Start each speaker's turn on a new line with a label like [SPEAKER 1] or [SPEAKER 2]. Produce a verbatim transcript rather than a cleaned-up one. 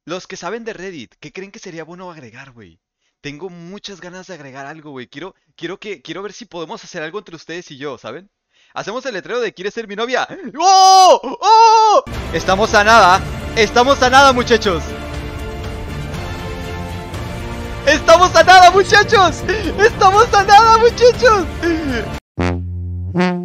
[SPEAKER 1] Los que saben de Reddit, ¿qué creen que sería bueno agregar, güey? Tengo muchas ganas de agregar algo, güey. Quiero, quiero que, quiero ver si podemos hacer algo entre ustedes y yo, ¿saben? Hacemos el letrero de ¿quieres ser mi novia? ¡Oh! ¡Oh! Estamos a nada. Estamos a nada, muchachos. Estamos a nada, muchachos. Estamos a nada, muchachos.